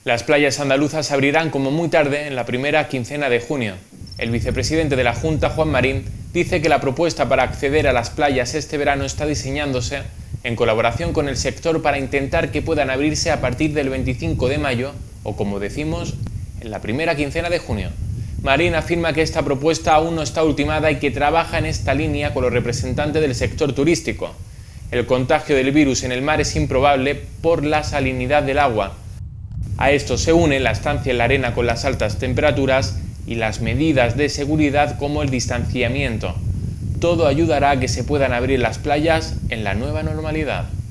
Las playas andaluzas abrirán como muy tarde en la primera quincena de junio. El vicepresidente de la Junta, Juan Marín, dice que la propuesta para acceder a las playas este verano está diseñándose en colaboración con el sector para intentar que puedan abrirse a partir del 25 de mayo o, como decimos, en la primera quincena de junio. Marín afirma que esta propuesta aún no está ultimada y que trabaja en esta línea con los representantes del sector turístico. El contagio del virus en el mar es improbable por la salinidad del agua. A esto se une la estancia en la arena con las altas temperaturas y las medidas de seguridad como el distanciamiento. Todo ayudará a que se puedan abrir las playas en la nueva normalidad.